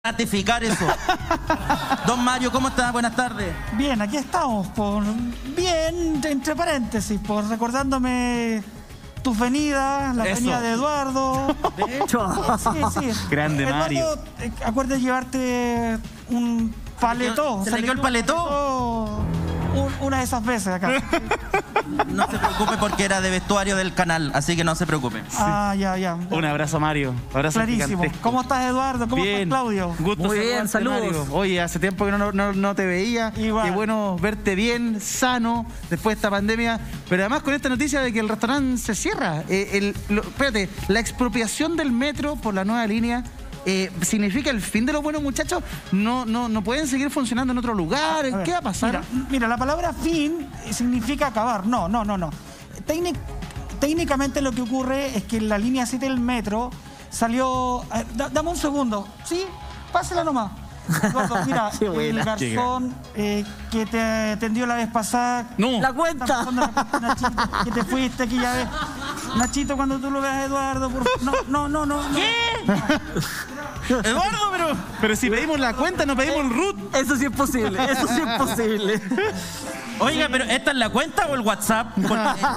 ratificar eso. Don Mario, ¿cómo está? Buenas tardes. Bien, aquí estamos, bien, entre paréntesis, recordándome tus venidas, la venida de Eduardo. De hecho. Sí. Grande, Eduardo, Mario. Acuérdate de llevarte un paletó. ¿Se le quedó el paletó? Una de esas veces acá. No se preocupe porque era de vestuario del canal, así que no se preocupe. Ah, ya. Un abrazo, Mario. Abrazo Clarísimo. gigantesco. ¿Cómo estás, Eduardo? ¿Cómo Bien. estás, Claudio? Gusto Muy bien, saludarte, saludos. Mario. Oye, hace tiempo que no te veía. Igual. Qué bueno verte bien, sano, después de esta pandemia. Pero además con esta noticia de que el restaurante se cierra. Espérate, la expropiación del metro por la nueva línea significa el fin de los buenos muchachos. No pueden seguir funcionando en otro lugar. A ver, ¿Qué va a pasar? Mira, la palabra fin significa acabar. No. Técnicamente lo que ocurre es que la línea 7 del metro salió... dame un segundo. ¿Sí? Pásela nomás. Eduardo, mira, Qué buena. el garzón que te atendió la vez pasada... No. ¡La Está cuenta! pasando de repente, Nachito, que te fuiste, que ya ves. Nachito, cuando tú lo veas, Eduardo, por... No. ¿Qué? Eduardo, Pero si pedimos la cuenta, no pedimos el root. Eso sí es posible, Oiga, pero ¿esta es la cuenta o el WhatsApp? Porque,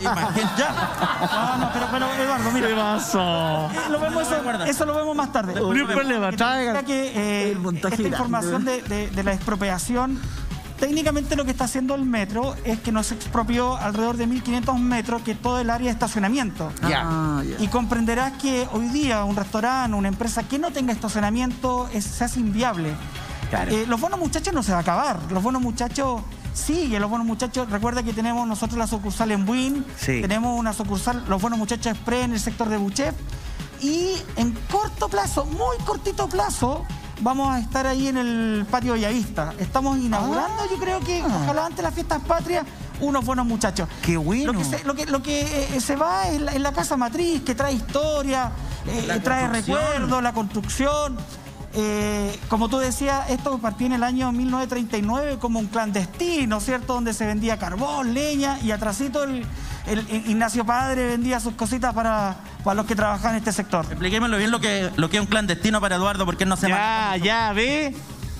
No, pero Eduardo, mira. ¿Qué pasó? Eso lo vemos más tarde. No hay problema, traigan. Mira que El montaje esta grande. información de la expropiación, técnicamente lo que está haciendo el metro es que nos expropió alrededor de 1.500 metros, que es todo el área de estacionamiento. Ya. Y comprenderás que hoy día un restaurante, una empresa que no tenga estacionamiento se hace inviable. Claro. Los buenos muchachos no se va a acabar. Los buenos muchachos siguen. Los buenos muchachos, recuerda que tenemos nosotros la sucursal en Buin, Sí. tenemos una sucursal, los buenos muchachos Express en el sector de Buchef. Y en corto plazo, muy cortito plazo, vamos a estar ahí en el patio Bellavista. Estamos inaugurando, yo creo que ojalá antes de las fiestas patrias, unos buenos muchachos. ¡Qué bueno! Lo que se va es la casa matriz, que trae historia, trae recuerdos, la construcción. Como tú decías, esto partió en el año 1939 como un clandestino, ¿cierto? Donde se vendía carbón, leña, y atrasito el Ignacio Padre vendía sus cositas para los que trabajaban en este sector. Expliquémoslo bien lo que es un clandestino para Eduardo, porque él no se Ya, ¿ve?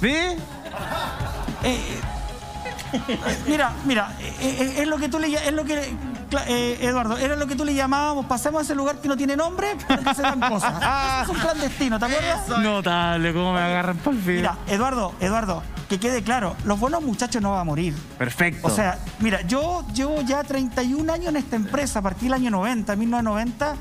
Mira, es lo que tú Eduardo, era lo que tú le llamábamos, pasemos a ese lugar que no tiene nombre, para que se dan cosas. Eso es un clandestino, ¿te acuerdas? Notable, cómo me agarran por el fin. Mira, Eduardo, que quede claro, los buenos muchachos no van a morir. Perfecto. O sea, mira, yo llevo ya 31 años en esta empresa, a partir del año 1990,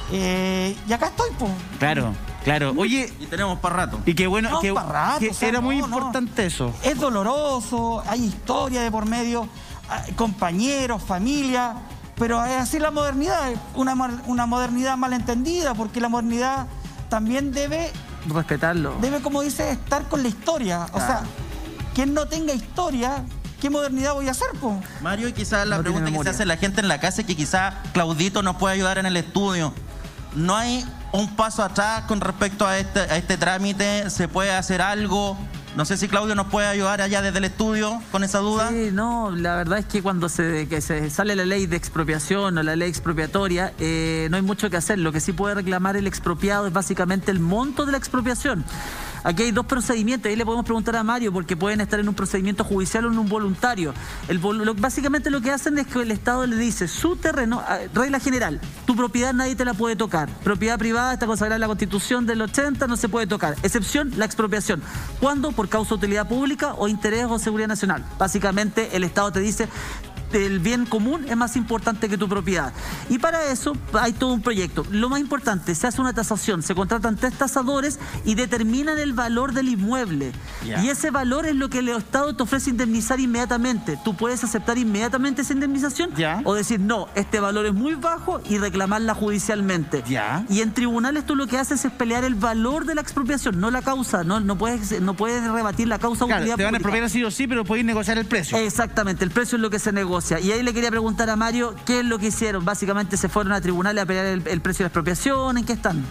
y acá estoy, pues. Claro. Oye, Y tenemos para rato. y qué bueno, No, que para rato, o sea, era muy no. importante eso. Es doloroso, hay historia de por medio, compañeros, familia, pero es así la modernidad, una modernidad malentendida, porque la modernidad también debe, Respetarlo. como dice, estar con la historia. O sea, quien no tenga historia, ¿qué modernidad voy a hacer, po? Mario, y quizás la No pregunta tiene que se memoria. hace la gente en la casa es que quizás Claudito nos puede ayudar en el estudio. ¿No hay un paso atrás con respecto a este trámite? ¿Se puede hacer algo? No sé si Claudio nos puede ayudar allá desde el estudio con esa duda. Sí, no, la verdad es que cuando se sale la ley de expropiación o la ley expropiatoria, no hay mucho que hacer. Lo que sí puede reclamar el expropiado es básicamente el monto de la expropiación. Aquí hay dos procedimientos, ahí le podemos preguntar a Mario, porque pueden estar en un procedimiento judicial o en un voluntario. Básicamente lo que hacen es que el Estado le dice, su terreno, regla general, tu propiedad nadie te la puede tocar. Propiedad privada está consagrada en la Constitución del 80, no se puede tocar. Excepción, la expropiación. ¿Cuándo? Por causa de utilidad pública o interés o seguridad nacional. Básicamente el Estado te dice, el bien común es más importante que tu propiedad. Y para eso hay todo un proyecto. Lo más importante, se hace una tasación, se contratan 3 tasadores y determinan el valor del inmueble. Yeah. Y ese valor es lo que el Estado te ofrece indemnizar inmediatamente. Tú puedes aceptar inmediatamente esa indemnización o decir, no, este valor es muy bajo y reclamarla judicialmente. Y en tribunales tú lo que haces es pelear el valor de la expropiación, no la causa. No puedes rebatir la causa. Claro, te van a expropiar sí o sí, pero podéis negociar el precio. Exactamente, el precio es lo que se negocia. Y ahí le quería preguntar a Mario, ¿qué es lo que hicieron? Básicamente se fueron a tribunales a pelear el precio de la expropiación, ¿en qué están?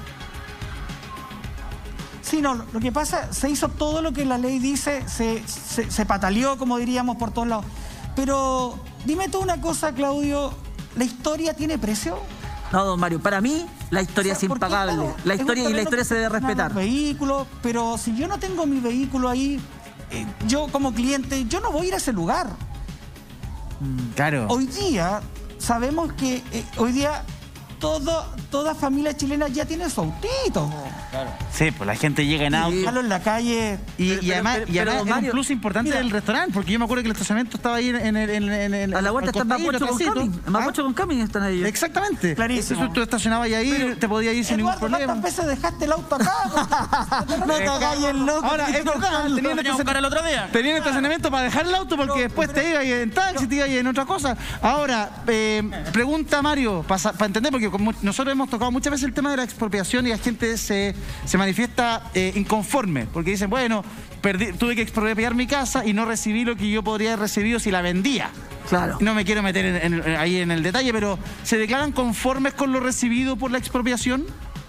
Sí, no, lo que pasa, se hizo todo lo que la ley dice, se pataleó, como diríamos, por todos lados. Pero dime tú una cosa, Claudio, ¿la historia tiene precio? No, don Mario, para mí la historia es porque, impagable. claro, La es un historia terreno se debe que tiene respetar. los vehículos, pero si yo no tengo mi vehículo ahí, yo como cliente, yo no voy a ir a ese lugar. Claro. Hoy día sabemos que hoy día toda familia chilena ya tiene su autito. Sí, pues la gente llega en auto. Dejarlo en la calle. Y además, pero, era un Mario, plus importante mira, del restaurante, porque yo me acuerdo que el estacionamiento estaba ahí en A la vuelta está Mapocho con Camin. En Mapocho con Camin están ellos. Exactamente. Clarísimo. Entonces, tú estacionabas ahí, te podías ir sin ningún Eduardo, problema. ¿cuántas veces dejaste el auto acá? No te hagas el loco. Ahora, es verdad, Venía a buscar el otro día. tenían estacionamiento para dejar el auto porque después te ibas en taxi, te ibas en otra cosa. Ahora, pregunta Mario, para entender, porque nosotros hemos tocado muchas veces el tema de la expropiación y la gente se manifiesta inconforme, porque dicen, bueno, tuve que expropiar mi casa y no recibí lo que yo podría haber recibido si la vendía. Claro. No me quiero meter ahí en el detalle, pero ¿se declaran conformes con lo recibido por la expropiación?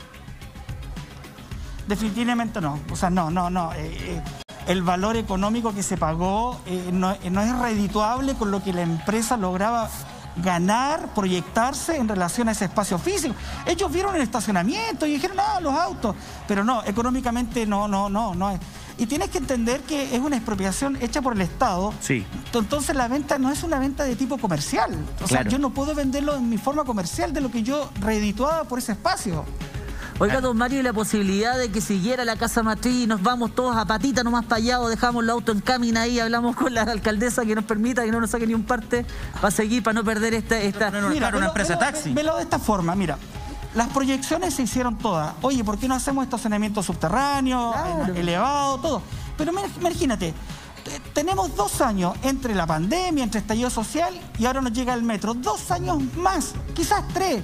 Definitivamente no. O sea, no. El valor económico que se pagó no es redituable con lo que la empresa lograba ganar, proyectarse en relación a ese espacio físico. Ellos vieron el estacionamiento y dijeron, los autos. Pero no, económicamente no es. Y tienes que entender que es una expropiación hecha por el Estado. Sí. Entonces la venta no es una venta de tipo comercial. O sea, Claro. yo no puedo venderlo en mi forma comercial de lo que yo redituaba por ese espacio. Oiga, don Mario, y la posibilidad de que siguiera la casa matriz y nos vamos todos a patita nomás para allá o dejamos el auto en camino ahí, hablamos con la alcaldesa que nos permita que no nos saque ni un parte para seguir, para no perder esta... Claro, una empresa de taxi. Velo de esta forma, mira. Las proyecciones se hicieron todas. Oye, ¿por qué no hacemos estacionamiento subterráneo, elevado, todo? Pero imagínate, tenemos 2 años entre la pandemia, entre estallido social y ahora nos llega el metro. 2 años más, quizás 3.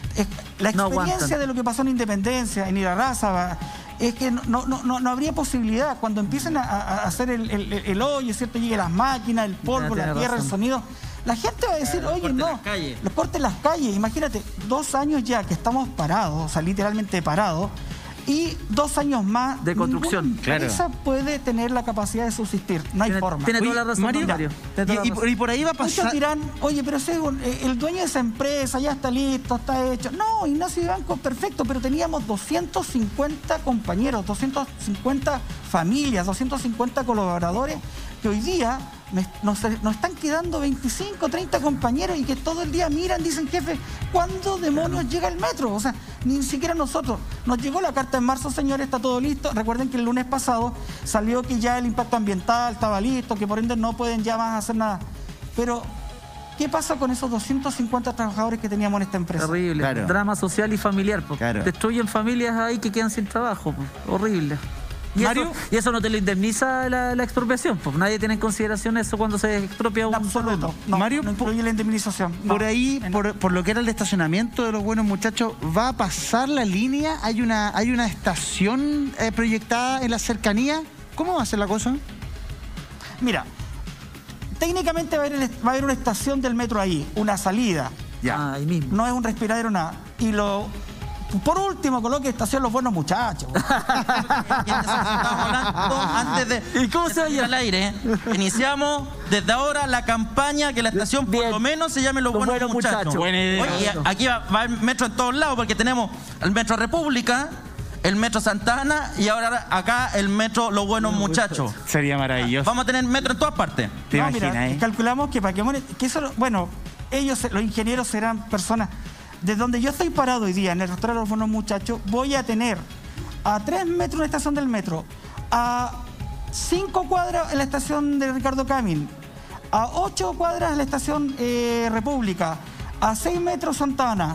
La No experiencia aguantan. de lo que pasó en Independencia, en Irarrázaval, es que no habría posibilidad. Cuando empiecen a hacer el hoyo, ¿cierto? Lleguen las máquinas, el polvo, Tiene la tierra, el razón. sonido. La gente va a decir, oye, corten no, las calles. los corten las calles. Imagínate, 2 años ya que estamos parados, o sea, literalmente parados, y 2 años más De construcción. ninguna Claro. empresa puede tener la capacidad de subsistir. No hay forma. Tiene toda Oye, la razón, Mario, don Mario. Tiene toda la razón. y por ahí va a Muchos pasar... dirán, oye, pero el dueño de esa empresa ya está listo, está hecho. No, Ignacio Vivanco, perfecto, pero teníamos 250 compañeros, 250 familias, 250 colaboradores que hoy día nos están quedando 25, 30 compañeros y que todo el día miran, dicen, jefe, ¿cuándo demonios llega el metro? O sea, ni siquiera nosotros. Nos llegó la carta en marzo, señores, está todo listo. Recuerden que el lunes pasado salió que ya el impacto ambiental estaba listo, que por ende no pueden ya más hacer nada. Pero, ¿qué pasa con esos 250 trabajadores que teníamos en esta empresa? Terrible. Claro. Drama social y familiar. Po. Claro. Destruyen familias ahí que quedan sin trabajo. Po. Horrible. Mario. Y eso no te lo indemniza la expropiación. Pues nadie tiene en consideración eso cuando se expropia En un absoluto. terreno. No, Mario, no incluye la indemnización. No. Por ahí, por lo que era el estacionamiento de los buenos muchachos, ¿va a pasar la línea? ¿Hay una estación proyectada en la cercanía? ¿Cómo va a ser la cosa? Mira, técnicamente va a haber una estación del metro ahí, una salida. Ya. Ahí mismo. No es un respiradero, nada. Y por último, coloque estación los buenos muchachos. Antes de, ¿Y cómo se salir al aire, iniciamos desde ahora la campaña que la estación por Bien. lo menos se llame Los Buenos Muchachos. Buena idea. Oye, aquí va el metro en todos lados porque tenemos el metro República, el metro Santa Ana y ahora acá el metro Los Buenos Muchachos. Sería maravilloso. Vamos a tener metro en todas partes. ¿Te No, imaginas, mira, eh? calculamos que para que eso, bueno, ellos, los ingenieros serán personas. De donde yo estoy parado hoy día, en el restaurante Los Buenos Muchachos, voy a tener a 3 metros una estación del metro, a 5 cuadras en la estación de Ricardo Camin, a 8 cuadras en la estación República, a 6 metros Santa Ana.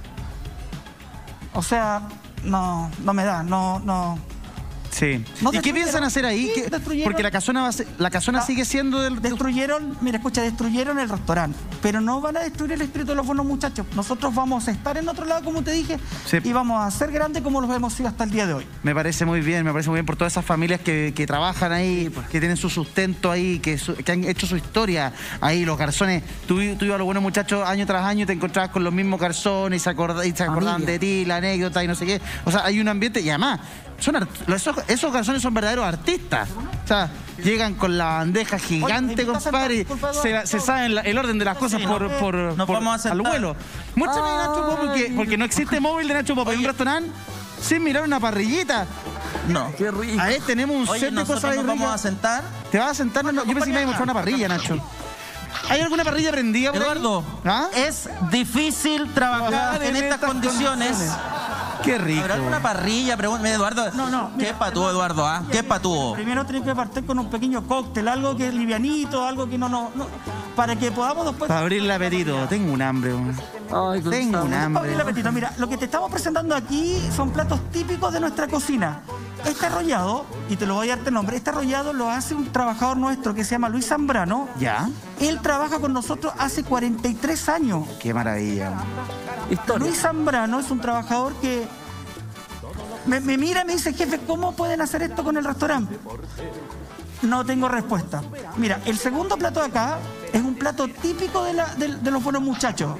O sea, no me da, no. Sí. No ¿Y qué destruyeron. piensan hacer ahí? Sí, ¿Qué- destruyeron. Porque la casona sigue siendo del... Destruyeron el restaurante, pero no van a destruir el espíritu de Los Buenos Muchachos. Nosotros vamos a estar en otro lado, como te dije, Sí. y vamos a ser grandes como los hemos sido hasta el día de hoy. Me parece muy bien por todas esas familias que trabajan ahí, que tienen su sustento ahí, que han hecho su historia ahí, los garzones. Tú ibas a Los Buenos Muchachos año tras año y te encontrabas con los mismos garzones y se acordaban Familia. de ti, la anécdota y no sé qué. O sea, hay un ambiente y además, esos garzones son verdaderos artistas. O sea, llegan con la bandeja gigante, Oye, compadre, y disculpa, se saben el orden de las cosas nos vamos a sentar. al vuelo. Muéstrame Nacho Pop, porque no existe móvil de Nacho Pop. Hay un restaurante sin mirar una parrillita. No. Qué rico. Ahí tenemos un Oye, set de nosotros cosas ahí nos vamos a ricas. sentar. ¿Te vas a sentar? No, yo pensé que me iba a mostrar una parrilla, Nacho. ¿Hay alguna parrilla prendida por ahí? Eduardo, ¿Ah? es difícil trabajar en estas condiciones. Qué rico. ¿Habrá alguna parrilla? Pregúntame, Eduardo. No, ¿Qué es patúo, Eduardo? ¿Ah? ¿Qué es patúo? Primero tenés que partir con un pequeño cóctel, algo que es livianito, algo que no para que podamos después Para abrir el apetito. Tengo un hambre, weón. Ay, Tengo un abrir hambre. el apetito. Mira, lo que te estamos presentando aquí son platos típicos de nuestra cocina. Este arrollado, y te lo voy a darte el nombre, este arrollado lo hace un trabajador nuestro que se llama Luis Zambrano. ¿Ya? Él trabaja con nosotros hace 43 años. Qué maravilla. Historia. Luis Zambrano es un trabajador que me mira y me dice, jefe, ¿cómo pueden hacer esto con el restaurante? No tengo respuesta. Mira, el segundo plato de acá es un plato típico de los buenos muchachos.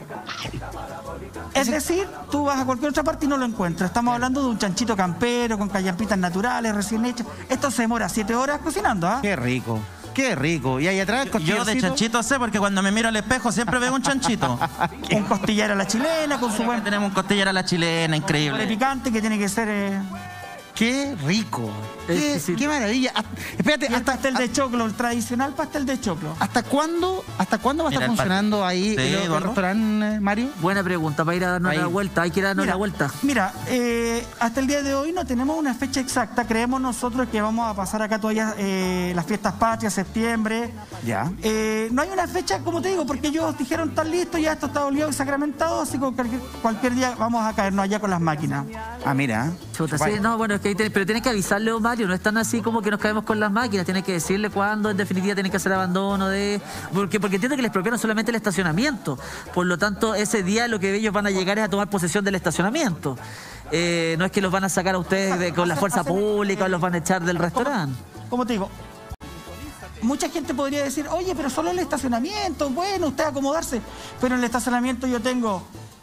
Es decir, tú vas a cualquier otra parte y no lo encuentras. Estamos hablando de un chanchito campero con callampitas naturales, recién hechas. Esto se demora 7 horas cocinando, ¿ah? Qué rico. Qué rico. Y ahí atrás, Yo de costillarcito. chanchito sé porque cuando me miro al espejo siempre veo un chanchito. Un costillar a la chilena con su buen Tenemos un costillar a la chilena, de increíble. picante que tiene que ser... Qué rico. Qué maravilla. Espérate, y el pastel de choclo, el tradicional pastel de choclo. ¿hasta cuándo va a Mira, estar el funcionando ahí Sí, el Eduardo. restaurante, Mario? Buena pregunta, para ir a darnos Ahí. la vuelta. Hay que ir a darnos la vuelta. Mira, hasta el día de hoy no tenemos una fecha exacta. Creemos nosotros que vamos a pasar acá todavía las fiestas patrias, septiembre. Ya. No hay una fecha, como te digo, porque ellos dijeron, están listos, ya esto está oliado y sacramentado, así que cualquier día vamos a caernos allá con las máquinas. Ah, mira. Chuta, sí, Vale. no, bueno, es que pero tienes que avisarle, Mario, no es tan así como que nos caemos con las máquinas, tienes que decirle cuándo en definitiva tienen que hacer abandono de... Porque entiendo que les expropiaron solamente el estacionamiento, por lo tanto ese día lo que ellos van a llegar es a tomar posesión del estacionamiento. No es que los van a sacar a ustedes con la fuerza pública o los van a echar del restaurante. Como te digo, mucha gente podría decir, oye, pero solo el estacionamiento, bueno, usted acomodarse, pero en el estacionamiento yo tengo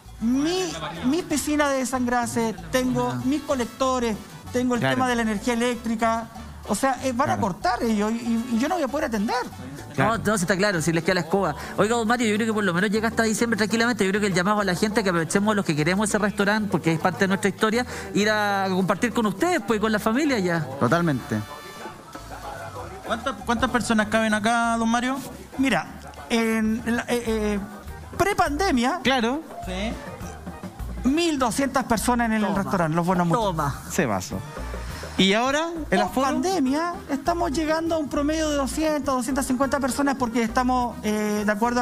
mi piscina de desangrase, tengo mis colectores, tengo el Claro. tema de la energía eléctrica, o sea, van a cortar ellos y yo no voy a poder atender. Claro. No, sí está claro, si les queda la escoba. Oiga, don Mario, yo creo que por lo menos llega hasta diciembre tranquilamente. Yo creo que el llamado a la gente que aprovechemos los que queremos ese restaurante, porque es parte de nuestra historia, ir a compartir con ustedes, pues, con la familia ya. Totalmente. ¿Cuántas personas caben acá, don Mario? Mira, pre-pandemia, Claro. Sí. 1.200 personas en el restaurante, los buenos muchachos. Toma. Se pasó. ¿Y ahora? ¿El Post aforo? pandemia estamos llegando a un promedio de 200, 250 personas porque estamos de acuerdo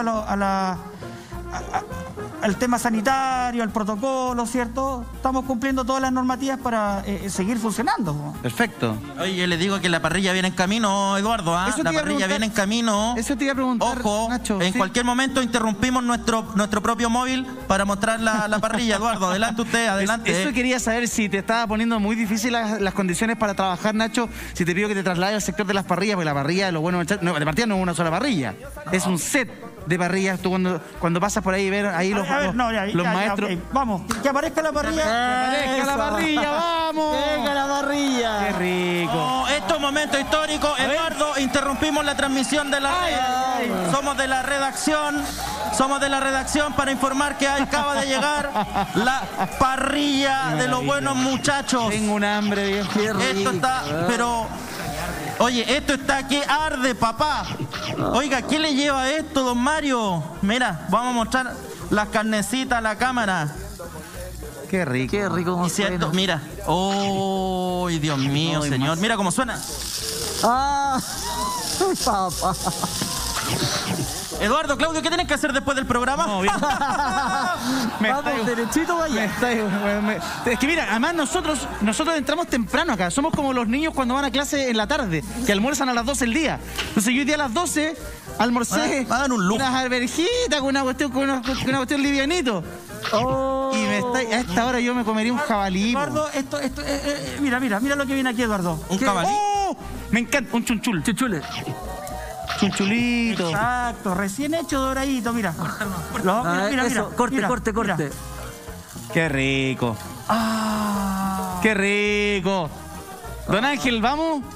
al tema sanitario, al protocolo, ¿cierto? Estamos cumpliendo todas las normativas para seguir funcionando. Perfecto. Oye, yo le digo que la parrilla viene en camino, Eduardo. ¿Ah? Eso te La iba a parrilla preguntar. viene en camino. Eso te iba a preguntar, Ojo, Nacho. en sí. cualquier momento interrumpimos nuestro propio móvil para mostrar la parrilla, Eduardo. Adelante usted, adelante. Eso quería saber si te estaba poniendo muy difícil las condiciones para trabajar, Nacho. Si te pido que te traslades al sector de las parrillas, porque la parrilla de los buenos muchachos. No, de partida no es una sola parrilla. Es un set de parrillas. Tú cuando pasas por ahí ver ahí los maestros. ok, vamos, que aparezca la parrilla. ¡Aparezca la parrilla! ¡Vamos! ¡Venga la parrilla! ¡Qué rico! Oh, esto es momento histórico. Eduardo, interrumpimos la transmisión de la red. Somos de la redacción para informar que acaba de llegar la parrilla de los buenos muchachos. Tengo un hambre, viejo. Qué rico. Esto está, pero... Oye, esto está que arde, papá. Oiga, ¿qué le lleva esto, don Mario? Mira, vamos a mostrar las carnecitas a la cámara. Qué rico. Qué rico como Y cierto, suena. mira. ¡Oh, Dios mío, Ay, señor! más. Mira cómo suena. ¡Ah! Papá. Eduardo, Claudio, ¿qué tienes que hacer después del programa? No, bien. Me Vamos estáis- derechito me vaya. Es que mira, además nosotros entramos temprano acá. Somos como los niños cuando van a clase en la tarde, que almuerzan a las 12 del día. Entonces yo hoy día a las 12 almorcé Hagan un lujo. unas alverjitas con una cuestión livianito. Oh. Y a esta hora yo me comería un jabalí. po. Eduardo, mira lo que viene aquí, Eduardo. Un ¿Qué? cabalí. ¡Oh! Me encanta, un chunchul. Chuchule. Chunchulito. Exacto, recién hecho doradito, mira. Ah, eso, corte. Qué rico. Ah. Qué rico. Don Ángel, ¿vamos?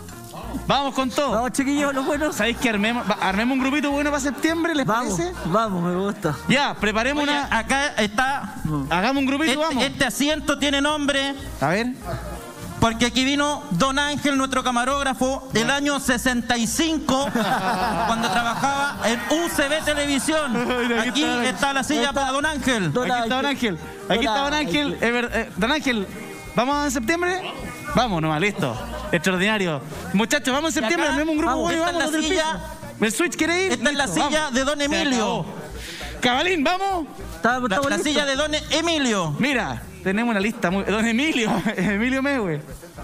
Vamos con todo. Vamos, chiquillos, los buenos. ¿Sabéis que armemos un grupito bueno para septiembre? ¿Les parece? Vamos, me gusta. Ya, preparemos Oye, acá está. Hagamos un grupito, vamos. Este asiento tiene nombre A ver. porque aquí vino Don Ángel, nuestro camarógrafo, del año 65, cuando trabajaba en UCB Televisión. Aquí está la silla para Don Ángel. Aquí está Don Ángel. Aquí está Don Ángel. Don Ángel, ¿vamos en septiembre? Vamos nomás, listo. Extraordinario. Muchachos, vamos en septiembre, armemos un grupo bueno y esta es vamos la del silla. piso. ¿El Switch quiere ir? Esta es la Listo, silla vamos. de Don Emilio. Cabalín, ¿vamos? La silla de Don Emilio. Mira, tenemos una lista muy... Don Emilio, Emilio Mewe.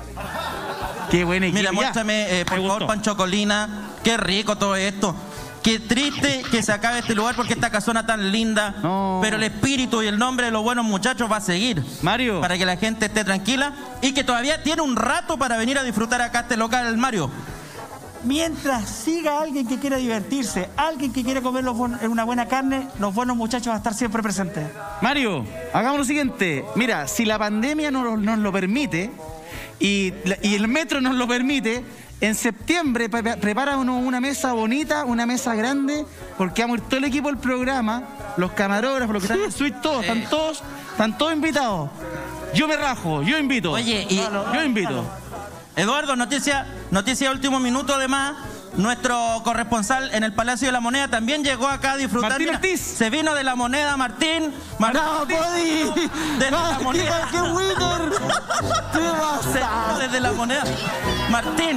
Qué buena equipo. Mira, Ya. muéstrame, por Me favor, gustó. Pancho Colina. Qué rico todo esto. Qué triste que se acabe este lugar porque esta casona tan linda. No. Pero el espíritu y el nombre de los buenos muchachos va a seguir. Mario. Para que la gente esté tranquila y que todavía tiene un rato para venir a disfrutar acá este local, Mario. Mientras siga alguien que quiera divertirse, alguien que quiera comer una buena carne, los buenos muchachos van a estar siempre presentes. Mario, hagamos lo siguiente. Mira, si la pandemia nos lo permite y el metro nos lo permite, en septiembre prepara una mesa bonita, una mesa grande, porque vamos a ir todo el equipo del programa, los camarógrafos, los que están en el suite, todos, están todos invitados. Yo me rajo, yo invito. Oye, y Yo invito. Eduardo, noticia de último minuto además. Nuestro corresponsal en el Palacio de la Moneda también llegó acá a disfrutar. Martín Mira, Ortiz. se vino de la Moneda, Martín. ¡No, Podi! Desde la Moneda. ¡Qué winner! ¿Qué Se pasa? vino desde la Moneda. Martín.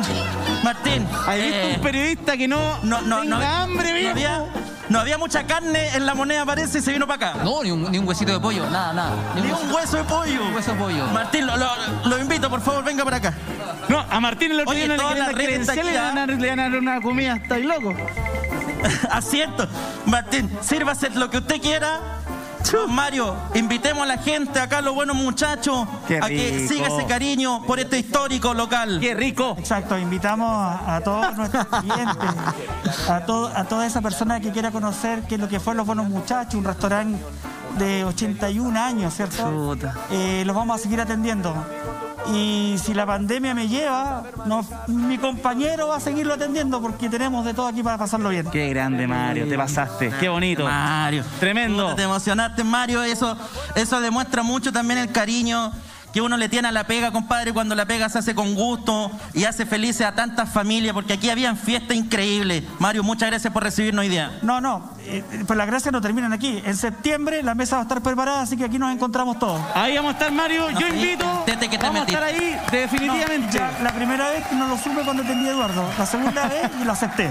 ¿Has visto un periodista que no tenga hambre, viejo? No había mucha carne en la Moneda, parece, y se vino para acá. No, ni un huesito de pollo, nada. Ni un hueso de pollo. Un hueso de pollo. Martín, lo invito, por favor, venga para acá. No, a Martín el otro Oye, día no toda le la quieren red está credenciales, aquí, le van a dar una comida, estáis loco. Asiento. Martín, sírvase lo que usted quiera. Mario, invitemos a la gente acá, los buenos muchachos, Qué a que rico. siga ese cariño por este histórico local. ¡Qué rico! Exacto, invitamos a todos nuestros clientes, a toda esa persona que quiera conocer qué es lo que fue Los Buenos Muchachos, un restaurante de 81 años, ¿cierto? Chuta. Los vamos a seguir atendiendo. Y si la pandemia me lleva, mi compañero va a seguirlo atendiendo porque tenemos de todo aquí para pasarlo bien. ¡Qué grande, Mario! Te pasaste. ¡Qué bonito! Mario. Tremendo. Puta, te emocionaste, Mario. Eso demuestra mucho también el cariño que uno le tiene a la pega, compadre, cuando la pega se hace con gusto y hace felices a tantas familias, porque aquí habían fiestas increíbles. Mario, muchas gracias por recibirnos hoy día. No, pues las gracias no terminan aquí. En septiembre la mesa va a estar preparada, así que aquí nos encontramos todos. Ahí vamos a estar, Mario. No, Yo invito. tete que te Vamos a estar metiste. ahí, definitivamente. No, ya la primera vez no lo supe cuando atendí a Eduardo. La segunda vez lo acepté.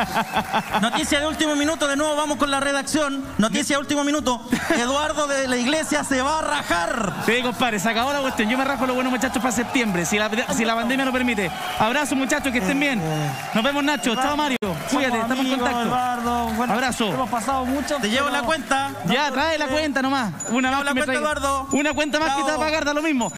Noticia de último minuto, de nuevo vamos con la redacción. Noticia de último minuto. Eduardo de la Iglesia se va a rajar. Sí, compadre, se acabó la cuestión. Yo me rajo los buenos muchachos para septiembre, si la pandemia lo permite. Abrazos, muchachos, que estén bien. Nos vemos, Nacho. Chao, Mario. Cuídate, Somos estamos en amigos, contacto. Eduardo. Bueno, Abrazo. Hemos pasado mucho. Te llevo la cuenta. Ya, trae la cuenta nomás. Una más la que me cuenta, traiga. Eduardo. Una cuenta más que te va a Chao. pagar, da lo mismo.